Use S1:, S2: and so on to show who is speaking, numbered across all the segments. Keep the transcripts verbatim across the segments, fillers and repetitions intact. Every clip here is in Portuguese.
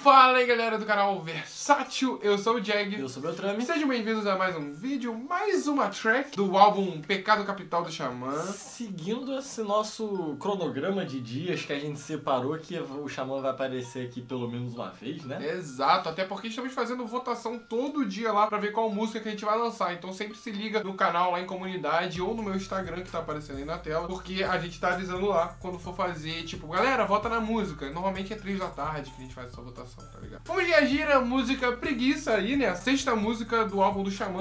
S1: Fala aí galera do canal Versátil, eu sou o Jag.
S2: Eu sou o Beltrame.
S1: Sejam bem-vindos a mais um vídeo, mais uma track do álbum Pecado Capital do Xamã.
S2: Seguindo esse nosso cronograma de dias que a gente separou, que o Xamã vai aparecer aqui pelo menos uma vez, né?
S1: Exato, até porque estamos fazendo votação todo dia lá pra ver qual música que a gente vai lançar. Então sempre se liga no canal lá em comunidade ou no meu Instagram que tá aparecendo aí na tela, porque a gente tá avisando lá quando for fazer, tipo, galera, vota na música. Normalmente é três da tarde que a gente faz essa votação, tá ligado? Vamos reagir à música Preguiça aí, né? A sexta música do álbum do Xamã.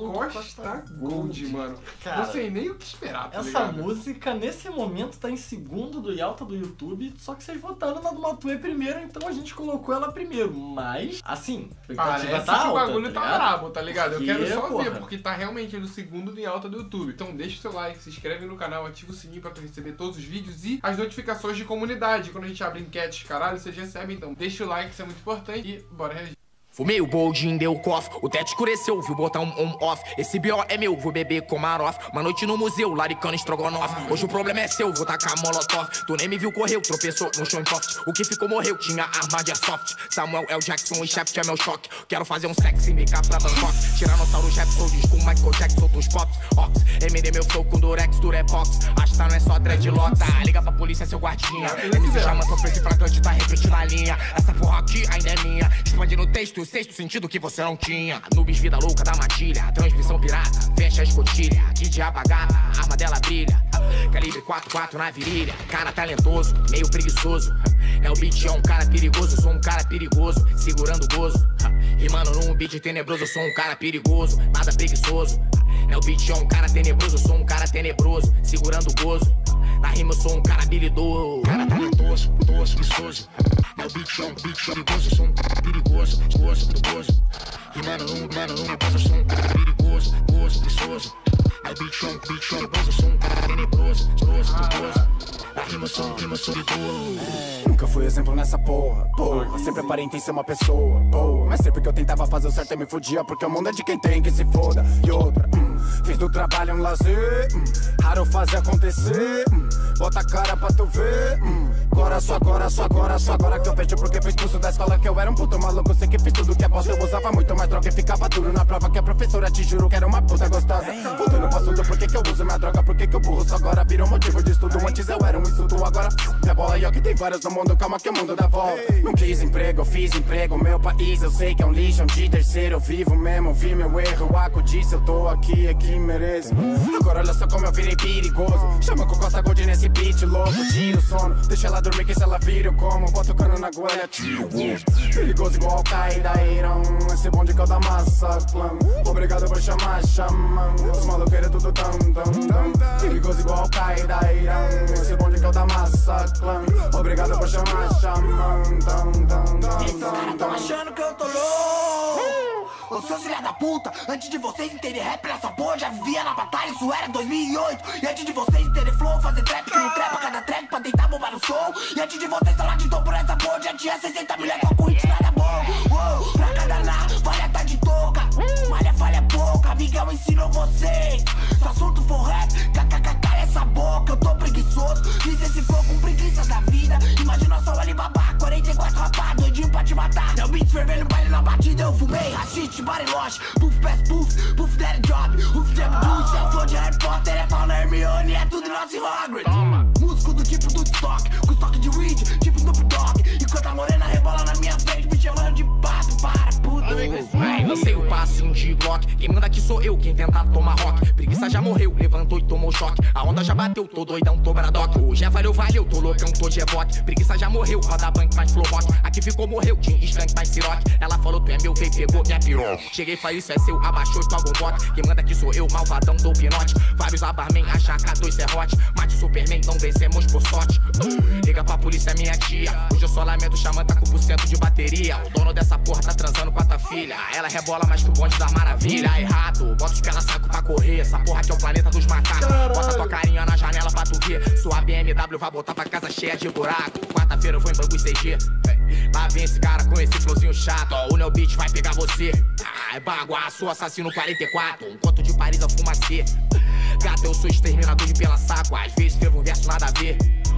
S1: Costa Gold, mano.
S2: Cara,
S1: não sei nem o que esperar, tá
S2: essa
S1: ligado?
S2: música, nesse momento, tá em segundo do Yalta do YouTube, só que vocês votaram na do Matuê primeiro, então a gente colocou ela primeiro. Mas, assim, a
S1: Parece
S2: expectativa tá
S1: que
S2: alta,
S1: o bagulho tá,
S2: ligado?
S1: brabo, tá ligado? Eu
S2: Que,
S1: quero só
S2: porra.
S1: ver, porque tá realmente no segundo do alta do YouTube. Então deixa o seu like, se inscreve no canal, ativa o sininho pra tu receber todos os vídeos e as notificações de comunidade. Quando a gente abre enquetes, caralho, vocês recebem. Então deixa o like, isso é muito importante. E bora reagir.
S3: Fumei o boldin, deu cof, o teto escureceu, viu botar um on-off. Esse B O é meu, vou beber com marof. Uma noite no museu, laricando estrogonofe. Hoje o problema é seu, vou tacar molotov. Tu nem me viu, correu, tropeçou no chão em poft. O que ficou morreu, tinha arma de airsoft. Samuel L. Jackson e Shaft é meu choque. Quero fazer um sexy make-up pra Bangkok. Tiranossauro, Jefferson, diz com Michael Jackson, outros cops. Ox, M D meu flow com Durex, Durepox. Asta não é só dreadlock, tá? Liga pra polícia, seu guardinha. M C chama, só preço flagrante, tá repetindo a linha. Essa porra aqui ainda é minha. Expande no texto, o sexto sentido que você não tinha. Nubes, vida louca da matilha. Transmissão pirata, fecha a escotilha. Que diaba gata, a arma dela brilha. Calibre quatro quatro na virilha. Cara talentoso, meio preguiçoso. É o beat, é um cara perigoso. Sou um cara perigoso, segurando o gozo. Rimando num beat tenebroso. Sou um cara perigoso, nada preguiçoso. É o beat, é um cara tenebroso. Sou um cara tenebroso, segurando o gozo. Na rima eu sou um cara habilidoso. Cara talentoso, doce, preguiçoso. É o beat, é um beat perigoso. Sou um cara perigoso, gozo, perigoso. Rimando num, rimando num eu sou um cara perigoso, gozo, preguiçoso. É o beat, é um beat perigoso. Sou um cara tenebroso, gozo, perigoso. Na rima eu sou, rima eu sou perigoso.
S4: Nunca fui exemplo nessa porra, porra. Sempre aparentei ser uma pessoa boa, mas sempre que eu tentava fazer o certo eu me fudia, porque o mundo é de quem tem que se foda. E outra, hum, fiz do trabalho um lazer, hum, raro fazer acontecer, hum, bota a cara pra tu ver, hum, agora só agora, só agora, só agora que eu vejo, porque fui expulso da escola que eu era um puto maluco. Sei que fiz tudo que é bosta, eu usava muito mais droga e ficava duro na prova que a professora te juro que era uma puta gostosa. Voltando pro assunto, por que que eu uso minha droga, por que que eu burro só agora virou motivo de estudo. Antes eu era um estudo, agora minha bola e ó que tem vários no mundo, calma que o mundo dá volta. Não quis emprego, eu fiz emprego, meu país eu sei que é um lixo, de terceiro eu vivo mesmo, vi meu erro, o Aco disse eu tô aqui, é que mereço. Agora olha só como eu virei perigoso, chama com Costa Gold nesse beat louco, tira o sono, deixa ela dormir que se ela vira eu como, bota o cano na goela, tiro o gosto. Perigoso igual Al-Qaeda, Irão, esse bonde que eu da massa, clã. Obrigado por chamar, chamam, os maluqueiros tudo tão, tão, tão. Perigoso igual Al-Qaeda, Irão, esse bonde que eu da massa, clã. Obrigado por chamar, chamam, tão, tão, tão.
S5: Esses caras tão achando que eu tô louco. Ô seus filha da puta, antes de vocês entenderem rap nessa porra, já vivia na batalha, isso era dois mil e oito. E antes de vocês entenderem flow, fazer trap, que não trepa cada track pra tentar bombar no som. E antes de vocês falar de dor por essa porra, já tinha sessenta milhões só com hit nada bom. Uou, pra cada lá, falha tá de touca, malha falha pouca, Miguel ensinou vocês. Se o assunto for rap, kkk essa boca, eu tô preguiçoso. Fiz esse flow com preguiça da vida, imagina só o Alibaba, quarenta e quatro rapaz, doidinho pra te matar. Meu beat fervendo, baile na batida, eu fumei, rachite, bariloche, puff, pass, puff, puff, daddy job, puff, jam, juice, é o flow de Harry Potter, é pau na Hermione, é tudo nosso Hagrid. Músico do tipo do stock, com estoque de weed, tipo Snoop Dogg, enquanto a morena rebola na minha frente, me chamando de pato, para, puta.
S3: Lancei o passinho de Glock, quem manda aqui sou eu, quem tentar tomar rock. Preguiça já morreu, levantou e tomou choque. A onda já bateu, tô doidão, tô bradock. Hoje é valeu, valeu, tô loucão, tô de evoque. Preguiça já morreu, roda bank, mais flow rock. Aqui ficou, morreu, tinha skunk, mais siroque. Ela falou, tu é meu, veio, pegou minha piroca. Cheguei, falei, isso é seu, abaixou e tu algum bote. Quem manda aqui sou eu, malvadão, dou pinote. Vários abarmen, achaca, dois serrote. Mate Superman, não vencemos por sorte. Liga pra polícia, minha tia. Hoje eu só lamento, Xamã tá com por cento de bateria. O dono dessa porra tá transando com a tua filha. Ela rebola mais que o bonde da maravilha. Errado, bota os pela saco pra correr. Essa porra aqui é o planeta dos macacos. Bota tua carinha na janela pra tu ver. Sua B M W vai botar pra casa cheia de buraco. Quarta-feira eu vou em Bangu C G. Lá vem esse cara com esse flowzinho chato. Ó, o Neo Beat vai pegar você. Ah, é baguaço, assassino quarenta e quatro. Um conto de Paris a fumacê. Gato, eu sou exterminador de pela saco. Às vezes escrevo um verso nada a ver.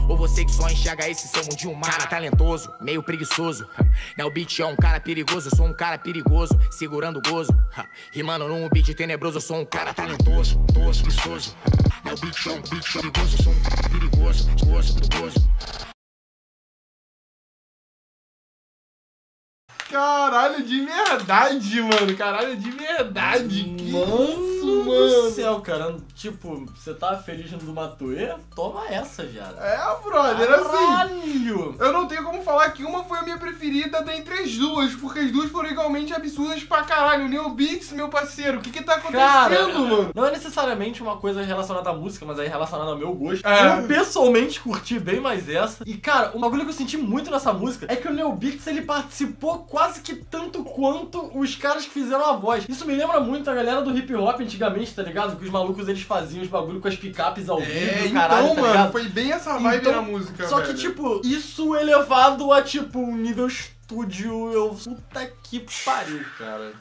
S3: Ou você que só enxerga esse seu mundinho mar. Cara talentoso, meio preguiçoso. Neo Beat é um cara perigoso, eu sou um cara perigoso, segurando o gozo. Rimando num beat tenebroso, eu sou um cara talentoso, toso, preguiçoso. Neo Beat é um beat perigoso, eu sou um cara perigoso, gozo, gozo.
S1: Caralho, de verdade, mano. Caralho, de verdade. Que
S2: Mano
S1: isso,
S2: do
S1: mano.
S2: céu, cara. Tipo, você tá feliz no Matuê? Toma essa, já.
S1: É, brother, assim.
S2: Caralho!
S1: Eu não tenho como falar que uma foi a minha preferida dentre as duas, porque as duas foram igualmente absurdas pra caralho. Neo Beats, meu parceiro, o que que tá acontecendo,
S2: Cara,
S1: mano?
S2: não é necessariamente uma coisa relacionada à música, mas é relacionada ao meu gosto.
S1: É.
S2: Eu pessoalmente curti bem mais essa. E cara, o bagulho que eu senti muito nessa música é que o Neo Beats, ele participou quase que tanto quanto os caras que fizeram a voz. Isso me lembra muito a galera do hip hop antigamente, tá ligado? Que os malucos, eles faziam os bagulho com as picapes ao vivo,
S1: É, então,
S2: caralho, tá
S1: mano,
S2: ligado?
S1: foi bem essa vibe
S2: Então,
S1: na música,
S2: Só
S1: velho.
S2: que, tipo, isso elevado a, tipo, um nível estúdio, eu... Puta que pariu, cara.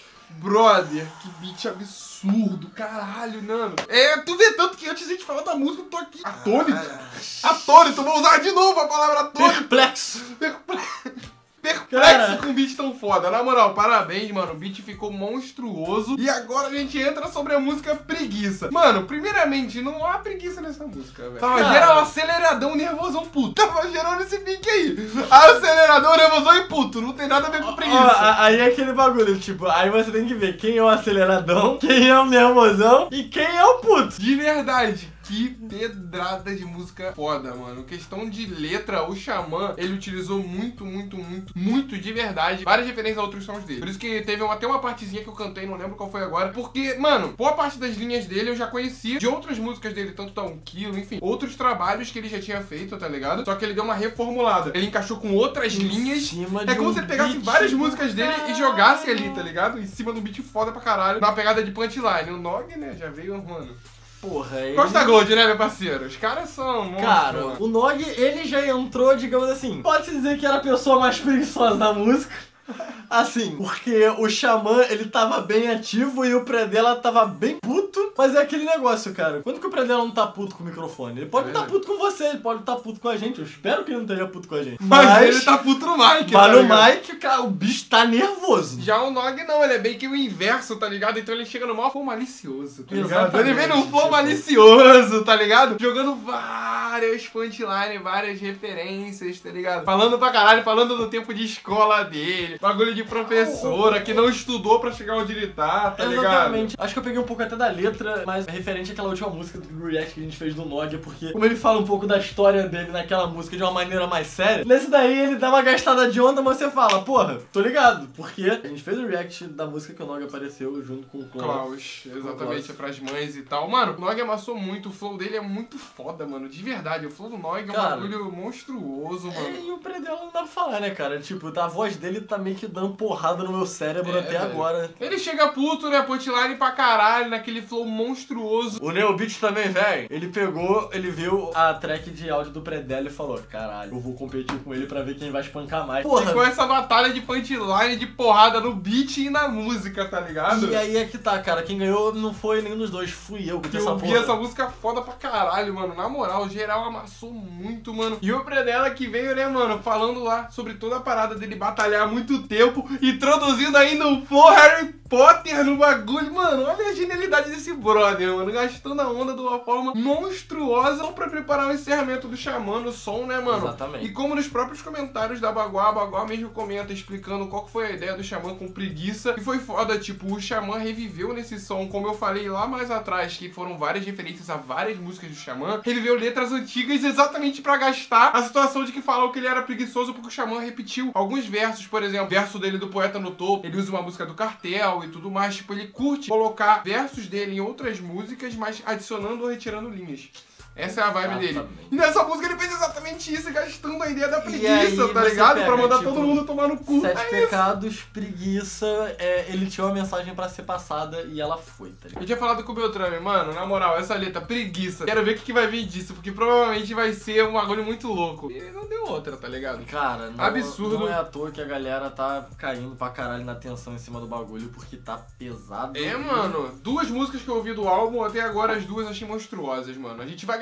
S1: Brother, que beat absurdo, caralho, mano. É, tu vê tanto que antes de a gente falar da música, eu tô aqui atônito. Atônito, vou usar de novo a palavra atônito.
S2: Perplexo.
S1: Perplexo. Perplexo
S2: Cara.
S1: com um beat tão foda. Na moral, parabéns, mano. O beat ficou monstruoso. E agora a gente entra sobre a música Preguiça. Mano, primeiramente, não há preguiça nessa música, velho. Tava
S2: Cara.
S1: geral aceleradão, nervosão, puto. Tava gerando esse pique aí. Aceleradão, nervosão e puto. Não tem nada a ver com
S2: Ó,
S1: preguiça.
S2: a- aí é aquele bagulho, tipo, aí você tem que ver quem é o aceleradão, quem é o nervosão e quem é o puto.
S1: De verdade, que pedrada de música foda, mano. Questão de letra, o Xamã, ele utilizou muito, muito, muito, muito de verdade várias referências a outros sons dele. Por isso que teve uma- até uma partezinha que eu cantei, não lembro qual foi agora. Porque, mano, boa parte das linhas dele eu já conhecia de outras músicas dele, tanto da um quilo, enfim, outros trabalhos que ele já tinha feito, tá ligado? Só que ele deu uma reformulada. Ele encaixou com outras linhas.
S2: cima
S1: É
S2: de
S1: como
S2: um
S1: se ele pegasse
S2: beat
S1: várias
S2: do
S1: músicas dele e
S2: caralho.
S1: jogasse ali, tá ligado? Em cima de um beat foda pra caralho. Na pegada de punchline. O Nog, né, já veio, mano.
S2: Porra, ele...
S1: Costa Gold, né, meu parceiro? Os caras são monstros,
S2: Cara,
S1: mano.
S2: o Nog, ele já entrou, digamos assim, pode-se dizer que era a pessoa mais preguiçosa da música. Assim, porque o Xamã, ele tava bem ativo e o Predella tava bem puto. Mas é aquele negócio, cara. Quando que o Predella não tá puto com o microfone? Ele pode
S1: É
S2: estar tá
S1: verdade.
S2: puto com você, ele pode estar tá puto com a gente. Eu espero que ele não esteja puto com a gente.
S1: Mas, ele tá puto no mic, tá
S2: Mas no
S1: ligado?
S2: mic, cara, o bicho tá nervoso.
S1: Já o Nog não, ele é bem que o inverso, tá ligado? Então ele chega no mal flow malicioso, tá ligado?
S2: Exatamente,
S1: Ele vem num flow
S2: tipo.
S1: malicioso, tá ligado? Jogando várias punchline, várias referências, tá ligado? Falando pra caralho, falando do tempo de escola dele, bagulho de professora que não estudou pra chegar onde ele tá, tá ligado?
S2: Exatamente. Acho que eu peguei um pouco até da letra, mas referente àquela última música do react que a gente fez do Nog, porque como ele fala um pouco da história dele naquela música de uma maneira mais séria, nesse daí ele dá uma gastada de onda, mas você fala, porra, tô ligado, porque a gente fez o react da música que o Nog apareceu junto com o Klaus.
S1: Klaus, exatamente,
S2: Klaus.
S1: é pras mães e tal. Mano, o Nog amassou muito, o flow dele é muito foda, mano, de verdade. O flow do Nog é um
S2: Cara,
S1: bagulho monstruoso,
S2: É,
S1: mano.
S2: e o Predella não dá pra falar, né, cara? Tipo, a voz dele tá meio que dando porrada no meu cérebro
S1: É,
S2: até
S1: velho.
S2: agora.
S1: Ele chega puto, né, punchline pra caralho, naquele flow monstruoso.
S2: O Neo Beat também, velho, ele pegou, ele viu a track de áudio do Predella e falou, caralho, eu vou competir com ele pra ver quem vai espancar mais. Porra,
S1: Ficou essa batalha de punchline, de porrada no beat e na música, tá ligado?
S2: e aí é que tá, cara, quem ganhou não foi nenhum dos dois, fui eu que
S1: Que
S2: fiz essa
S1: eu vi
S2: porra.
S1: essa música foda pra caralho, mano. Na moral, geral amassou muito, mano. E o Predella que veio, né, mano, falando lá sobre toda a parada dele batalhar há muito tempo, introduzindo ainda um flow Harry Potter no bagulho. Mano, olha a genialidade desse brother, mano. Gastando a onda de uma forma monstruosa só pra preparar o encerramento do Xamã no som, né, mano?
S2: Exatamente.
S1: E como nos próprios comentários da Baguá, a Baguá mesmo comenta explicando qual que foi a ideia do Xamã com preguiça. E foi foda, tipo, o Xamã reviveu nesse som, como eu falei lá mais atrás, que foram várias referências a várias músicas do Xamã, reviveu letras antigas exatamente pra gastar a situação de que falam que ele era preguiçoso porque o Xamã repetiu alguns versos, por exemplo, verso dele do Poeta no Topo, ele usa uma música do Cartel e tudo mais, tipo, ele curte colocar versos dele em outras músicas, mas adicionando ou retirando linhas. Essa é a vibe dele.
S2: Exatamente.
S1: E nessa música ele fez exatamente isso, gastando a ideia da
S2: E
S1: preguiça,
S2: aí
S1: tá
S2: você
S1: ligado?
S2: pega,
S1: Pra mandar
S2: tipo,
S1: todo mundo tomar no cu.
S2: Sete
S1: É isso.
S2: pecados, preguiça, é, ele tinha uma mensagem pra ser passada e ela foi, tá ligado?
S1: Eu tinha falado com o Beltrame, mano, na moral, essa letra, preguiça. Quero ver o que, que vai vir disso, porque provavelmente vai ser um bagulho muito louco. E não deu outra, tá ligado?
S2: Cara, não,
S1: Absurdo.
S2: não é à toa que a galera tá caindo pra caralho na tensão em cima do bagulho, porque tá pesado.
S1: É, mano, duas músicas que eu ouvi do álbum, até agora as duas achei monstruosas, mano. A gente vai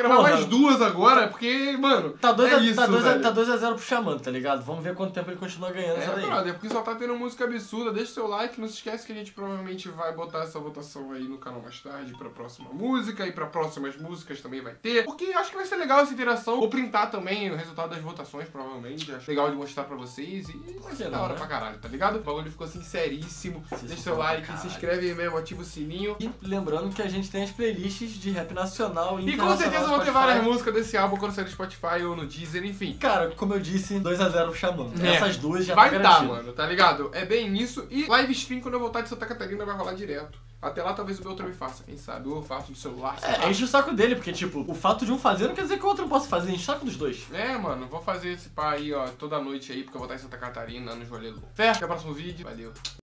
S1: gravar
S2: Porra.
S1: mais duas agora, porque, mano,
S2: Tá dois
S1: é
S2: a,
S1: isso,
S2: tá dois a,
S1: velho.
S2: tá dois a zero pro Xamã, tá ligado? Vamos ver quanto tempo ele continua ganhando essa
S1: É,
S2: daí.
S1: brother, porque só tá tendo música absurda. Deixa o seu like, não se esquece que a gente provavelmente vai botar essa votação aí no canal mais tarde pra próxima música e pra próximas músicas também vai ter. Porque acho que vai ser legal essa interação. Vou printar também o resultado das votações, provavelmente. Acho legal de mostrar pra vocês e vai ser da hora
S2: né?
S1: pra caralho, tá ligado? O bagulho ficou sinceríssimo.
S2: Sim,
S1: Deixa
S2: sim,
S1: seu
S2: pra
S1: like,
S2: caralho.
S1: se inscreve aí mesmo, ativa o sininho.
S2: E lembrando que a gente tem as playlists de rap nacional e
S1: E com certeza vão ter
S2: Spotify.
S1: várias músicas desse álbum quando sair no Spotify ou no Deezer, enfim.
S2: Cara, como eu disse, dois a zero pro Xamã.
S1: É.
S2: Essas duas já
S1: Vai
S2: tá
S1: tá,
S2: garantido.
S1: mano, tá ligado? É bem isso. E live stream quando eu voltar de Santa Catarina vai rolar direto. Até lá talvez o Beltrão me faça, quem sabe? Ou eu faço do celular. sei lá.
S2: É, enche o saco dele, porque, tipo, o fato de um fazer não quer dizer que o outro não possa fazer, enche o saco dos dois.
S1: É, mano, vou fazer esse pá aí, ó, toda noite aí, porque eu vou estar em Santa Catarina, no Joelho. Fé, até o próximo vídeo. Valeu.